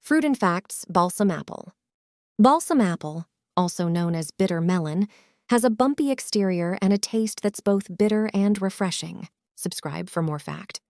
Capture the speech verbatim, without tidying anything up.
Fruit and facts: Balsam Apple. Balsam apple, also known as bitter melon, has a bumpy exterior and a taste that's both bitter and refreshing. Subscribe for more fact.